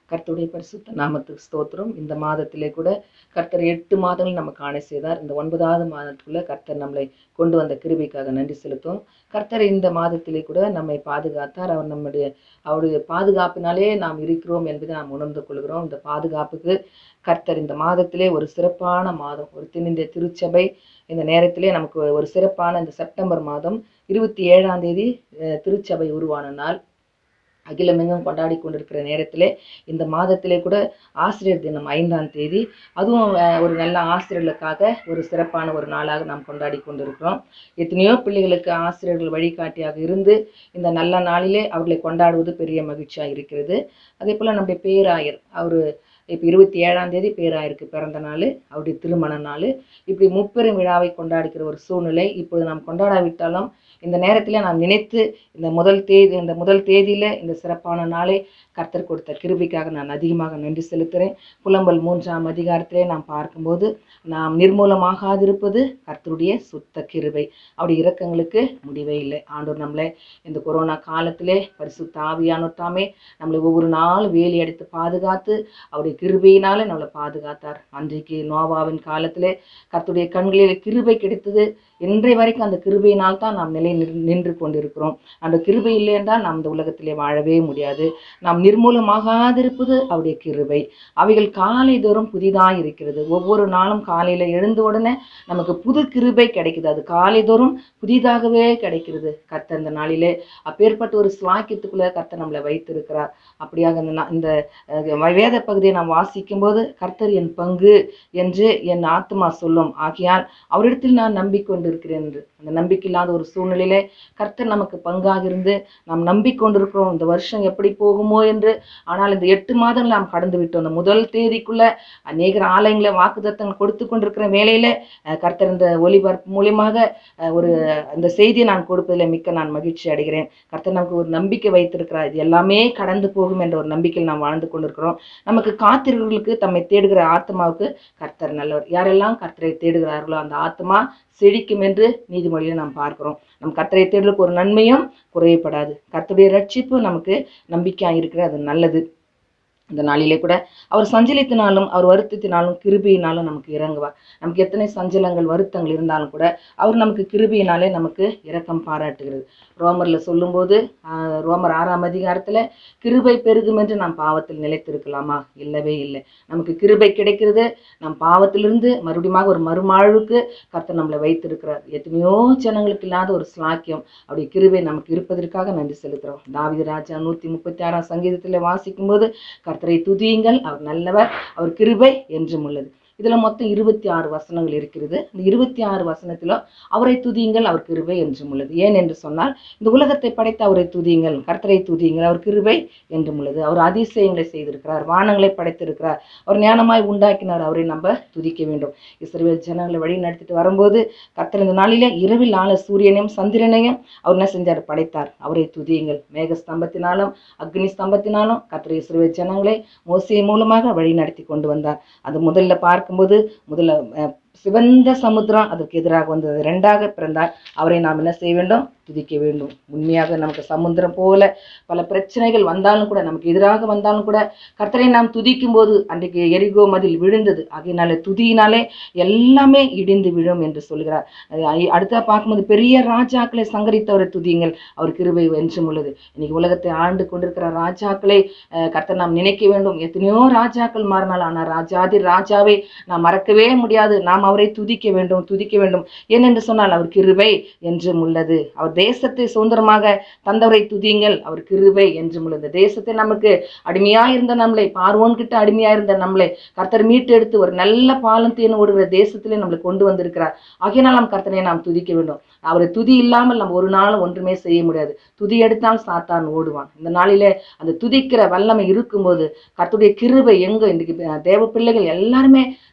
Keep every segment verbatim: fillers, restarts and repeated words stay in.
கர்த்தருடைய பரிசுத்த நாமத்துக்கு ஸ்தோத்திரம். இந்த மாதத்திலே கூட கர்த்தர் எட்டு மாதங்கள் நம்ம காண செய்தார். இந்த ஒன்பதாவது மாதத்துக்குள்ள கர்த்தர் நம்மளை கொண்டு வந்த கிருபைக்காக நன்றி செலுத்தும். கர்த்தர் இந்த மாதத்திலே கூட நம்மை பாதுகாத்தார். அவர் நம்முடைய அவருடைய பாதுகாப்பினாலே நாம் இருக்கிறோம் என்பதை நாம் உணர்ந்து கொள்கிறோம். இந்த பாதுகாப்புக்கு கர்த்தர் இந்த மாதத்திலே ஒரு சிறப்பான மாதம், ஒரு தென்னிந்திய திருச்சபை இந்த நேரத்திலே நமக்கு ஒரு சிறப்பான இந்த செப்டம்பர் மாதம் இருபத்தி ஏழாம் தேதி திருச்சபை உருவான நாள் அகிலமெங்கும் கொண்டாடி கொண்டிருக்கிற நேரத்திலே இந்த மாதத்திலே கூட ஆசிரியர் தினம் ஐந்தாம் தேதி, அதுவும் ஒரு நல்ல ஆசிரியர்களுக்காக ஒரு சிறப்பான ஒரு நாளாக நாம் கொண்டாடி கொண்டிருக்கிறோம். எத்தனையோ பிள்ளைகளுக்கு ஆசிரியர்கள் வழிகாட்டியாக இருந்து இந்த நல்ல நாளிலே அவர்களை கொண்டாடுவது பெரிய மகிழ்ச்சியாக இருக்கிறது. அதே போல் நம்முடைய பேராயர் அவர் இப்போ இருபத்தி ஏழாம் தேதி பேராயருக்கு பிறந்த நாள், அவருடைய திருமண நாள். இப்படி முப்பெரும் விழாவை கொண்டாடிக்கிற ஒரு சூழ்நிலை இப்பொழுது நாம் கொண்டாடாவிட்டாலும் இந்த நேரத்தில் நாம் நினைத்து இந்த முதல் தேதி இந்த முதல் தேதியில் இந்த சிறப்பான நாளை கர்த்தர் கொடுத்த கிருபைக்காக நான் அதிகமாக நன்றி செலுத்துகிறேன். புலம்பல் மூன்றாம் அதிகாரத்திலே நாம் பார்க்கும்போது நாம் நிர்மூலமாகாதிருப்பது கர்த்தருடைய சுத்த கிருபை, அவருடைய இரக்கங்களுக்கு முடிவே இல்லை. ஆண்டவர் நம்மளை இந்த கொரோனா காலத்திலே பரிசுத்த ஆவியானவர் தாமே நம்மளை ஒவ்வொரு நாளும் வேலி அடித்து பாதுகாத்து அவருடைய கிருபையினாலே நம்மளை பாதுகாத்தார். அன்றைக்கு நோவாவின் காலத்திலே கர்த்தருடைய கண்களில் கிருபை கிடைத்தது. இன்றைய வரைக்கும் அந்த கிருபையினால் தான் நாம் நிலை நின்று கொண்டிருக்கிறோம். அந்த கிருபை இல்லை என்றால் நாம் இந்த உலகத்திலே வாழவே முடியாது. நாம் நிர்மூலமாகாதிருப்பது அவருடைய கிருபை. அவைகள் காலை தோறும் புதிதாக இருக்கிறது. ஒவ்வொரு நாளும் காலையில் எழுந்த உடனே நமக்கு புது கிருபை கிடைக்குது. அது காலை தோறும் புதிதாகவே கிடைக்கிறது. கர்த்தர் இந்த நாளிலே அப்பேற்பட்ட ஒரு ஸ்லாக்கியத்துக்குள்ள கர்த்தர் நம்மளை வைத்திருக்கிறார். அப்படியாக இந்த வேத பகுதியை நாம் வாசிக்கும் போது கர்த்தர் என் பங்கு என்று என் ஆத்மா சொல்லும், ஆகையால் அவரிடத்தில் நான் நம்பிக்கொண்டிருக்கிறேன் என்று. அந்த நம்பிக்கை இல்லாத ஒரு சூழ்நிலையிலே கர்த்தர் நமக்கு பங்காக இருந்து நாம் நம்பிக்கொண்டிருக்கிறோம். இந்த வருஷம் எப்படி போகுமோ என்று. ஆனால் இந்த எட்டு மாதங்கள் நாம் கடந்து விட்டோம். அந்த முதல் தேதிக்குள்ள அநேகர் ஆலயங்களை வாக்குத்தத்தங்கள் கொடுத்து கொண்டிருக்கிற வேலையில கர்த்தர் இந்த ஒளிபரப்பு மூலியமாக ஒரு அந்த செய்தியை நான் கொடுப்பதில் மிக்க நான் மகிழ்ச்சி அடைகிறேன். கர்த்தர் நமக்கு ஒரு நம்பிக்கை வைத்திருக்கிறார். இது எல்லாமே கடந்து போகும் என்ற ஒரு நம்பிக்கையில் நாம் வாழ்ந்து கொண்டிருக்கிறோம். நமக்கு காத்திருக்கிறவர்களுக்கு தம்மை தேடுகிற ஆத்மாவுக்கு கர்த்தர் நல்லவர். யாரெல்லாம் கர்த்தரை தேடுகிறார்களோ அந்த ஆத்மா செழிக்கும் என்று நீதிமொழியில் நாம் பார்க்கிறோம். நம் கர்த்தரை தேடுவதற்கு ஒரு நன்மையும் குறையப்படாது. கர்த்தருடைய ரட்சிப்பு நமக்கு நம்பிக்கையாக இருக்கிற அது நல்லது. இந்த நாளிலே கூட அவர் சஞ்சலத்தினாலும் அவர் வருத்தத்தினாலும் கிருபையினாலும் நமக்கு இறங்குவார். நமக்கு எத்தனை சஞ்சலங்கள் வருத்தங்கள் இருந்தாலும் கூட அவர் நமக்கு கிருபையினாலே நமக்கு இரக்கம் பாராட்டுகிறது. ரோமர்ல சொல்லும்போது ரோமர் ஆறாம் அதிகாரத்துல கிருபை பெருகும் என்று நாம் பாவத்தில் நிலைத்திருக்கலாமா? இல்லவே இல்லை. நமக்கு கிருபை கிடைக்கிறது. நம் பாவத்திலிருந்து மறுபடியும் ஒரு மறுமாழ்வுக்கு கர்த்தர் நம்மளை வைத்திருக்கிறார். எத்தனையோ ஜனங்களுக்கு இல்லாத ஒரு ஸ்லாக்கியம் அப்படி கிருபை நமக்கு இருப்பதற்காக நன்றி செலுத்துகிறோம். தாவீது ராஜா நூத்தி முப்பத்தி ஆறாம் சங்கீதத்துல வாசிக்கும் போது கர்த்தரை துதியுங்கள், அவர் நல்லவர், அவர் கிருபை என்றும் உள்ளது. இதுல மொத்தம் இருபத்தி ஆறு வசனங்கள் இருக்கிறது. இந்த இருபத்தி ஆறு வசனத்திலும் அவரை துதியுங்கள், அவர் கிருபை என்றும் உள்ளது. ஏன் என்று சொன்னால் இந்த உலகத்தை படைத்த அவரை துதியுங்கள், கர்த்தரை துதியுங்கள், அவர் கிருபை என்றும் உள்ளது. அவர் அதிசயங்களை செய்திருக்கிறார், வானங்களை படைத்திருக்கிறார், அவர் ஞானமாய் உண்டாக்கினார். அவரை நம்ம துதிக்க வேண்டும். இஸ்ரவேல் ஜனங்களை வழி நடத்திட்டு வரும்போது கர்த்தர் இந்த நாளிலே இரவில் ஆள சூரியனையும் சந்திரனையும் அவர் என்ன செஞ்சார்? படைத்தார். அவரை துதியுங்கள். மேக ஸ்தம்பத்தினாலும் அக்னி ஸ்தம்பத்தினாலும் கர்த்தர் இஸ்ரவேல் ஜனங்களை மோசே மூலமாக வழி நடத்தி கொண்டு வந்தார். அது முதல்ல பார்க்க போது முதல்ல சிவந்த சமுத்திரம் அதற்கு எதிராக வந்தது. ரெண்டாக பிறந்தார். அவரை நாம் என்ன செய்ய வேண்டும்? துதிக்க வேண்டும். உண்மையாக நமக்கு சமுத்திரம் போல பல பிரச்சனைகள் வந்தாலும் கூட, நமக்கு எதிராக வந்தாலும் கூட கர்த்தரை நாம் துதிக்கும் போது அன்றைக்கு எரிகோ மதில் விழுந்தது. ஆகையினாலே துதியினாலே எல்லாமே இடிந்து விழும் என்று சொல்கிறார். அடுத்த பார்க்கும்போது பெரிய ராஜாக்களை சங்கரித்தவரை துதியுங்கள், அவர் கிருபை என்றும் உள்ளது. இன்னைக்கு உலகத்தை ஆண்டு கொண்டிருக்கிற ராஜாக்களை கர்த்தர் நாம் நினைக்க வேண்டும். எத்தனையோ ராஜாக்கள் மாறினால் ஆனால் ராஜாதி ராஜாவை நாம் மறக்கவே முடியாது. நாம் அவரை துதிக்க வேண்டும், துதிக்க வேண்டும். ஏனென்று சொன்னால் அவர் கிருபை என்றும் உள்ளது. அவர் தேசத்தை சுதந்திரமாக தந்தவரை துதியுங்கள், அவர் கிருபை என்றும் உள்ளது. தேசத்தை நமக்கு அடிமையாயிருந்த நம்மளை, பார்வோன் கிட்ட அடிமையாயிருந்த நம்மளை கர்த்தர் மீட்டு எடுத்து ஒரு நல்ல பாலம் தேன் ஓடுகிற தேசத்திலே நம்மளை கொண்டு வந்திருக்கிறார். ஆகையினால் நாம் கர்த்தரை நாம் துதிக்க வேண்டும். அவரை துதி இல்லாமல் நம்ம ஒரு நாள் ஒன்றுமே செய்ய முடியாது. துதி எடுத்தால் சாத்தான் ஓடுவான். இந்த நாளிலே அந்த துதிக்கிற வல்லமை இருக்கும்போது கர்த்தருடைய கிருபை எங்க இன்றைக்கு தேவ பிள்ளைகள் எல்லாருமே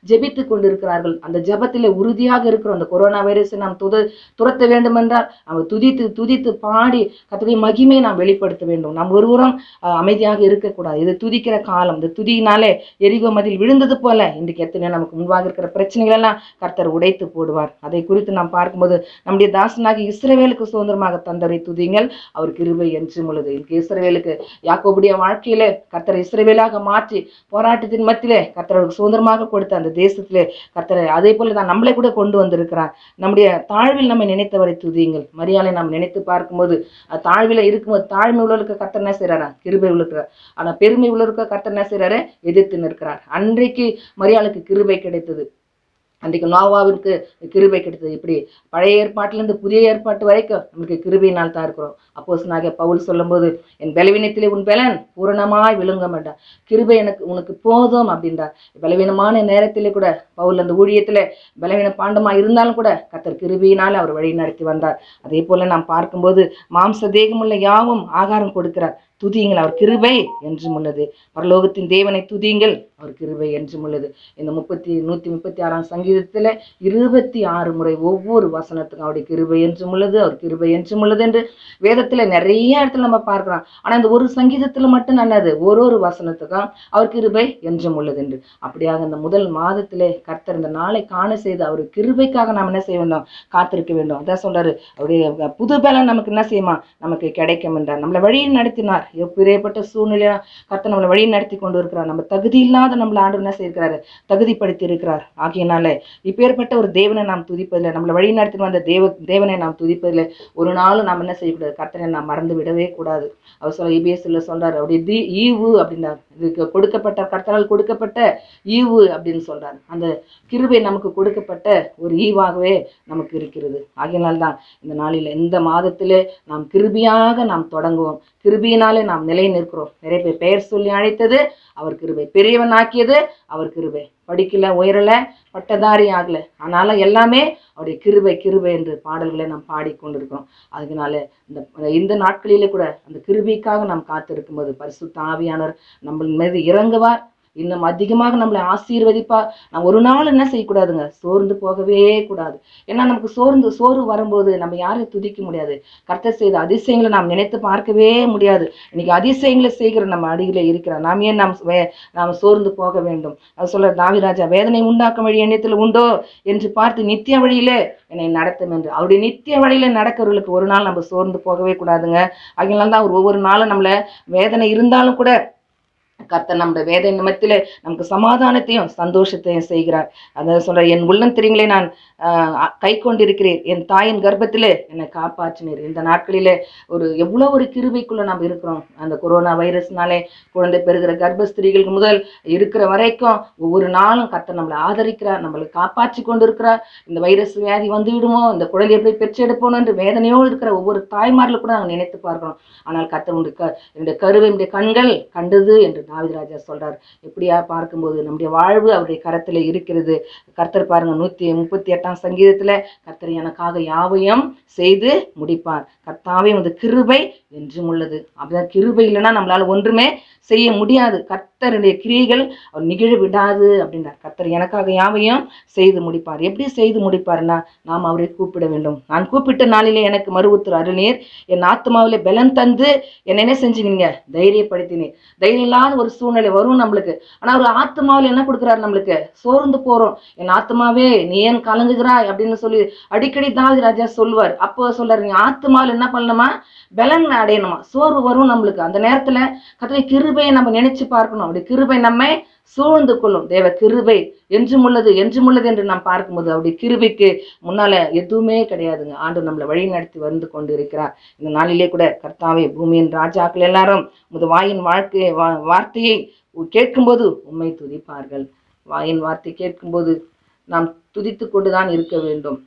ஜெபித்து கொண்டிருக்கிறார்கள். அந்த ஜெபத்திலே உறுதியாக இருக்கிறோம். அந்த கொரோனா வைரஸை நாம் துத துரத்த வேண்டும் என்றால் நம்ம துதித்து துதித்து பாடி கர்த்தருடைய மகிமையை நாம் வெளிப்படுத்த வேண்டும். நாம் ஒருவரும் அஹ், அமைதியாக இருக்கக்கூடாது. இது துதிக்கிற காலம். இந்த துதியினாலே எரிகோ மதில் விழுந்தது போல இன்றைக்கு எத்தனை நமக்கு முன்பாக இருக்கிற பிரச்சனைகள் எல்லாம் கர்த்தர் உடைத்து போடுவார். அதை குறித்து நாம் பார்க்கும்போது நம்முடைய தாசனாகி இஸ்ரவேலுக்கு சுதந்திரமாக தந்தரை துதிங்கள், அவர் கிருபை என்றும் உள்ளது. இன்றைக்கு இஸ்ரவேலுக்கு யாக்கோபுடைய வாழ்க்கையிலே கர்த்தரை இஸ்ரவேலாக மாற்றி போராட்டத்தின் மத்தியிலே கர்த்தருக்கு சுதந்திரமாக கொடுத்த அந்த தேசத்திலே கர்த்தரை அதே போல தான் நம்மளை கூட கொண்டு வந்திருக்கிறார். நம்முடைய தாழ்வில் நம்ம நினைத்தவரை துதியுங்கள். மரியாதை நாம் நினைத்து பார்க்கும்போது அஹ், தாழ்வில இருக்கும்போது தாழ்மை உள்ளவருக்கு கர்த்தர் என்ன செய்யறாரா? கிருபை உள்ளுக்கிறார். ஆனா பெருமை உள்ளவருக்கு கர்த்தர் என்ன செய்யறாரு? எதிர்த்து நிற்கிறார். அன்றைக்கு மரியாளுக்கு கிருபை கிடைத்தது. அன்றைக்கு நோவாவிற்கு கிருபை கிடைத்தது. இப்படி பழைய ஏற்பாட்டிலிருந்து புதிய ஏற்பாட்டு வரைக்கும் நமக்கு கிருபையினால் தான் இருக்கிறோம். அப்போஸ்தலனாகிய பவுல் சொல்லும்போது என் பலவீனத்திலே உன் பலன் பூரணமாய் விழுங்க மாட்டான், கிருபை எனக்கு உனக்கு போதும் அப்படின்றார். பலவீனமான நேரத்திலே கூட பவுல் அந்த ஊழியத்திலே பலவீன பாண்டமா இருந்தாலும் கூட கர்த்தர் கிருபையினால் அவர் வழி நடத்தி வந்தார். அதே போல நாம் பார்க்கும்போது மாம்ச தேகமுள்ள யாவும் ஆகாரம் கொடுக்கிறார். துதியுங்கள், அவர் கிருபை என்றும் உள்ளது. பரலோகத்தின் தேவனை துதியுங்கள், அவர் கிருபை என்றும் உள்ளது. இந்த முப்பத்தி நூத்தி முப்பத்தி ஆறாம் சங்கீதத்துல இருபத்தி ஆறு முறை ஒவ்வொரு வசனத்துக்கும் அவருடைய கிருபை என்றும் உள்ளது, அவர் கிருபை என்றும் உள்ளது என்று வேதத்துல நிறைய இடத்துல நம்ம பார்க்கிறோம். ஆனா இந்த ஒரு சங்கீதத்துல மட்டும் நல்லது, ஒரு ஒரு வசனத்துக்கும் அவர் கிருபை என்றும் உள்ளது என்று. அப்படியாக இந்த முதல் மாதத்திலே கர்த்தர் இந்த நாளை காண செய்து அவர் கிருபைக்காக நாம் என்ன செய்ய வேண்டும்? காத்திருக்க வேண்டும். அதான் சொல்றாரு, அவருடைய புது பலன் நமக்கு என்ன செய்யுமா? நமக்கு கிடைக்கும் என்றார். நம்மளை வழியை நடத்தினார். எப்பேற்பட்ட சூழ்நிலையா கர்த்தர் நம்மளை வழி நடத்தி கொண்டு இருக்கிறார். நம்ம தகுதி இல்லாத நம்மளை ஆண்டவர் என்ன செய்திருக்கிறாரு? தகுதிப்படுத்தி இருக்கிறார். ஆகையினால இப்பேற்பட்ட ஒரு தேவனை நாம் துதிப்பதில்லை, நம்மளை வழி நடத்தி வந்த தேவ தேவனை நாம் துதிப்பதில்லை. ஒரு நாளும் நாம் என்ன செய்யக்கூடாது? கர்த்தரை நாம் மறந்து விடவே கூடாது. அவர் சொல்ல இபிஎஸ்ல சொல்றாரு, அவருடைய தி ஈவு அப்படின்னா இதுக்கு கொடுக்கப்பட்ட கர்த்தரால் கொடுக்கப்பட்ட ஈவு அப்படின்னு சொல்றாரு. அந்த கிருபை நமக்கு கொடுக்கப்பட்ட ஒரு ஈவாகவே நமக்கு இருக்கிறது. ஆகையினால்தான் இந்த நாளில் இந்த மாதத்திலே நாம் கிருபியாக நாம் தொடங்குவோம். கிருபியினாலே நாம் நிலை நிற்கிறோம். நிறைய பேர் பெயர் சொல்லி அழைத்தது அவர் கிருபை, பெரியவன் ஆக்கியது அவர் கிருபை, படிக்கல உயரல பட்டதாரி ஆகல, ஆனாலும் எல்லாமே அவருடைய கிருபை கிருபை என்று பாடல்களை நாம் பாடிக்கொண்டிருக்கிறோம். அதனால இந்த இந்த நாட்களிலே கூட அந்த கிருபைக்காக நாம் காத்திருக்கும் போது பரிசுத்த ஆவியானவர் நம்ம மீது இறங்குவார், இன்னும் அதிகமாக நம்மளை ஆசீர்வதிப்பார். நாம் ஒரு நாள் என்ன செய்யக்கூடாதுங்க? சோர்ந்து போகவே கூடாது. ஏன்னா நமக்கு சோர்ந்து சோறு வரும்போது நம்ம யாரையும் துதிக்க முடியாது. கர்த்தர் செய்த அதிசயங்களை நாம் நினைத்து பார்க்கவே முடியாது. இன்னைக்கு அதிசயங்களை செய்கிற நம்ம அடியில இருக்கிறோம். நாம் ஏன் நாம் நாம் சோர்ந்து போக வேண்டும்? அது சொல்ற தாவீதுராஜா, வேதனை உண்டாக்கும் வழி எண்ணத்தில் உண்டோ என்று பார்த்து நித்திய வழியிலே என்னை நடத்தும் என்று. அவருடைய நித்திய வழியில நடக்கிறவர்களுக்கு ஒரு நாள் நம்ம சோர்ந்து போகவே கூடாதுங்க. அதனால தான் அவர் ஒவ்வொரு நாளும் நம்மள வேதனை இருந்தாலும் கூட கர்த்தர் நம்முடைய வேத நிமித்திலே நமக்கு சமாதானத்தையும் சந்தோஷத்தையும் செய்கிறார். அதான் சொல்ற, என் உள்ளம் தெரியுங்களே நான் ஆஹ் கை கொண்டிருக்கிறேன், என் தாயின் கர்ப்பத்திலே என்னை காப்பாற்றினீர். இந்த நாட்களிலே ஒரு எவ்வளவு ஒரு கிருபைக்குள்ள நாம் இருக்கிறோம். அந்த கொரோனா வைரஸ்னாலே குழந்தை பெறுகிற கர்ப்பஸ்திரீகளுக்கு முதல் இருக்கிற வரைக்கும் ஒவ்வொரு நாளும் கர்த்தர் நம்மளை ஆதரிக்கிறார், நம்மளை காப்பாற்றி கொண்டு இருக்கிறார். இந்த வைரஸ் வியாதி வந்து விடுமோ, இந்த குழந்தை எப்படி பெற்றெடுப்போம் என்று வேதனையோடு இருக்கிற ஒவ்வொரு தாய்மார்களும் கூட நாங்கள் நினைத்து பார்க்கிறோம். ஆனால் கர்த்தர் உடைய என்னுடைய கருவை என்னுடைய கண்கள் கண்டது என்று தாவீதுராஜா சொல்றார். எப்படியா பார்க்கும்போது நம்முடைய வாழ்வு அவருடைய கரத்துல இருக்கிறது. கர்த்தர் பாருங்க, நூத்தி முப்பத்தி எட்டாம் சங்கீதத்துல கர்த்தர் எனக்காக யாவையும் செய்து முடிப்பார், கர்த்தாவே வந்து கிருபை என்றும் உள்ளது. அப்படிதான் கிருபை இல்லைன்னா நம்மளால ஒன்றுமே செய்ய முடியாது. கர்த்தருடைய கிரியைகள் அவர் நிகழ விடாது அப்படின்றார். கர்த்தர் எனக்காக யாவையும் செய்து முடிப்பார். எப்படி செய்து முடிப்பார்னா, நாம் அவரை கூப்பிட வேண்டும். நான் கூப்பிட்ட நாளிலே எனக்கு மறு உத்தரவு அருளீர், என் ஆத்மாவிலே பலன் தந்து என்ன என்ன செஞ்சீங்க? தைரியப்படுத்தினீர். தைரியம் இல்லாத ஒரு சூழ்நிலை வரும் நம்மளுக்கு. ஆனா ஒரு ஆத்மாவில் என்ன கொடுக்குறாரு நம்மளுக்கு? சோர்ந்து போறோம். என் ஆத்மாவே நீ ஏன் கலங்குகிறாய் அப்படின்னு சொல்லி அடிக்கடி தாவீதுராஜா சொல்வார். அப்போ சொல்றாரு, நீ ஆத்மாவில் என்ன பண்ணணுமா? பலன் அடையணுமா? சோர்வு வரும் நம்மளுக்கு. அந்த நேரத்துல கர்த்தருடைய கிருபையை நம்ம நினைச்சு பார்க்கணும். அப்படி கிருபை நம்மை சூழ்ந்து கொள்ளும். தேவ கிருபை என்றும் உள்ளது என்றும் உள்ளது என்று நாம் பார்க்கும்போது அவருடைய கிருபைக்கு முன்னால எதுவுமே கிடையாதுங்க. ஆண்டு நம்மளை வழி நடத்தி வந்து கொண்டு இருக்கிறார். இந்த நாளிலே கூட கர்த்தாவே, பூமியின் ராஜாக்கள் எல்லாரும் முது வாயின் வாழ்க்கை வார்த்தையை கேட்கும்போது உம்மை துதிப்பார்கள். வாயின் வார்த்தை கேட்கும்போது நாம் துதித்து கொண்டுதான் இருக்க வேண்டும்.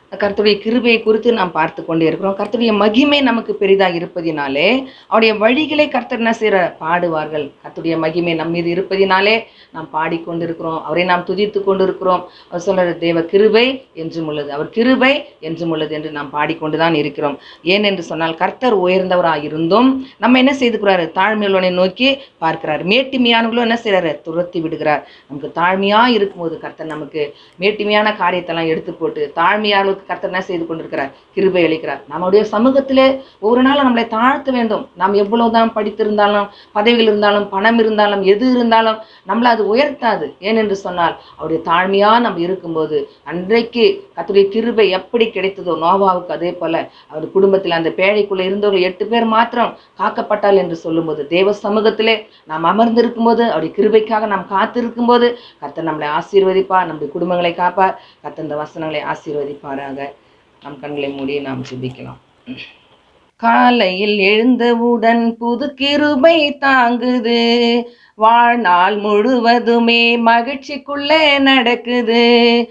கர்த்தருடைய கிருபையை குறித்து நாம் பார்த்து கொண்டே இருக்கிறோம். கர்த்தருடைய மகிமை நமக்கு பெரிதாக இருப்பதினாலே அவருடைய வழிகளை கர்த்தர் என்ன செய்கிற பாடுவார்கள். கர்த்தருடைய மகிமை நம் மீது இருப்பதினாலே நாம் பாடிக்கொண்டிருக்கிறோம், அவரை நாம் துதித்து கொண்டு இருக்கிறோம். அவர் சொல்கிற தேவ கிருபை என்றும் உள்ளது, அவர் கிருபை என்றும் உள்ளது என்று நாம் பாடிக்கொண்டுதான் இருக்கிறோம். ஏனென்று சொன்னால் கர்த்தர் உயர்ந்தவராக இருந்தும் நம்ம என்ன செய்துக்கிறாரு, தாழ்மையுள்ளவனை நோக்கி பார்க்கிறார். மேட்டிமையானவர்களும் என்ன செய்கிறாரு, துரத்தி விடுகிறார். நமக்கு தாழ்மையாக இருக்கும்போது கர்த்தர் நமக்கு மேட்டிமையான காரியத்தெல்லாம் எடுத்து போட்டு தாழ்மையாக கர்த்தர் என்ன செய்து கொண்டிருக்கிறார், கிருபை அளிக்கிறார். நம்முடைய சமூகத்திலே ஒவ்வொரு நாளும் நம்மளை தாழ்த்த வேண்டும். நாம் எவ்வளவுதான் படித்திருந்தாலும், பதவிகள் இருந்தாலும், பணம் இருந்தாலும், எது இருந்தாலும் நம்மளை அது உயர்த்தாது. ஏனென்று சொன்னால் அவருடைய தாழ்மையா நம்ம இருக்கும்போது, அன்றைக்கு கர்த்தருடைய கிருபை எப்படி கிடைத்ததோ நோவாவுக்கு, அதே போல அவர் குடும்பத்தில் அந்த பேழைக்குள்ள இருந்தவர்கள் எட்டு பேர் மாத்திரம் காக்கப்பட்டால் என்று சொல்லும்போது, தேவ சமூகத்திலே நாம் அமர்ந்திருக்கும் போது, அவருடைய கிருபைக்காக நாம் காத்திருக்கும் போது கர்த்தர் நம்மளை ஆசீர்வதிப்பார், நம்முடைய குடும்பங்களை காப்பார். கர்த்தர் இந்த வசனங்களை ஆசீர்வதிப்பாராக. நம் கண்களை மூடி நாம் ஜெபிக்கலாம். காலையில் எழுந்தவுடன் புது கிருபை தாங்குது, வாழ்நாள் முழுவதுமே மகிழ்ச்சிக்குள்ளே நடக்குது.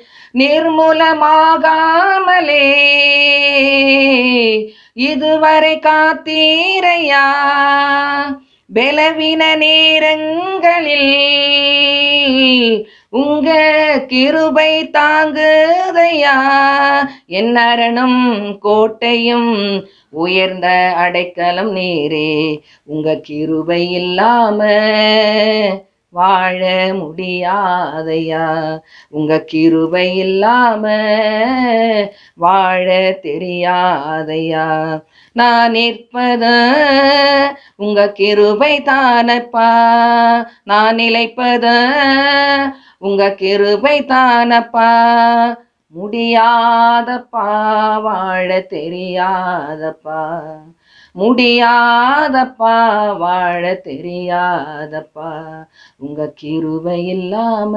நிர்மூலமாகாமலே இதுவரை காத்தீரையா, பலவீன நேரங்களில் உங்க கிருபை தாங்குதையா. என் அரணும் கோட்டையும் உயர்ந்த அடைக்கலம் நீரே, உங்க கிருபை இல்லாம வாழ முடியாதையா, உங்க கிருபை இல்லாம வாழ தெரியாதையா. நான் நிற்பத உங்க கிருபை தானப்பா, நான் நிலைப்பத உங்க கிருபை தானப்பா. முடியாதப்பா வாழ தெரியாதப்பா, முடியாதப்பா வாழ தெரியாதப்பா, உங்க கிருபை இல்லாம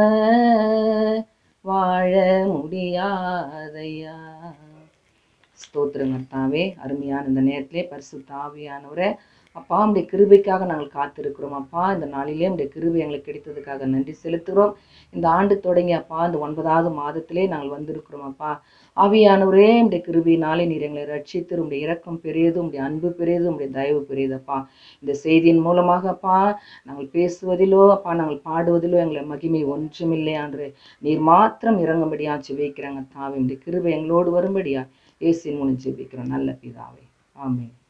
வாழ முடியாதையா. ஸ்தோத்திரம் கர்த்தாவே. அருமையான இந்த நேரத்திலே பரிசுத்த ஆவியானவரே, அப்பா உடைய கிருபைக்காக நாங்கள் காத்திருக்கிறோம். அப்பா இந்த நாளிலே உடைய கிருபை எங்களுக்கு கிடைத்ததுக்காக நன்றி செலுத்துகிறோம். இந்த ஆண்டு தொடங்கி அப்பா இந்த ஒன்பதாவது மாதத்திலே நாங்கள் வந்திருக்கிறோம். அப்பா ஆவியானவரே, உடைய கிருபையினாலே நீர் எங்களை ரட்சித்து, உடைய இரக்கம் பெரியது, உடைய அன்பு பெரியது, உடைய தயவு பெரியது. அப்பா இந்த செய்தியின் மூலமாக அப்பா நாங்கள் பேசுவதிலோ அப்பா நாங்கள் பாடுவதிலோ எங்களை மகிமை ஒன்றுமில்லை என்று நீர் மாத்திரம் இறங்கும்படியா ஜெபிக்கிறேங்க. தாவே உடைய கிருபை எங்களோடு வரும்படியா இயேசுவின் மூலம் ஜெபிக்கிறோம் நல்ல பிதாவே. ஆமென்.